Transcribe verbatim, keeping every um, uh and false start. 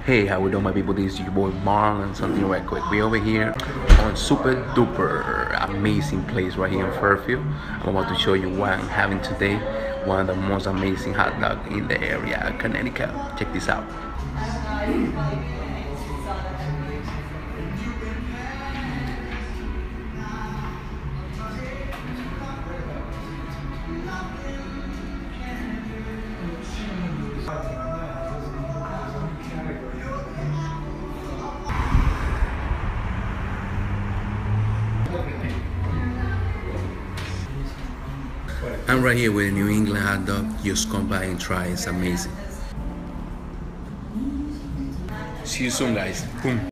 Hey, how we doing, my people? This is your boy Marlon. Something right quick. We over here on Super Duper, amazing place right here in Fairfield. I'm about to show you what I'm having today. One of the most amazing hot dogs in the area, Connecticut. Check this out. I'm right here with a New England hot dog. Just come by and try. It's amazing. See you soon, guys. Boom.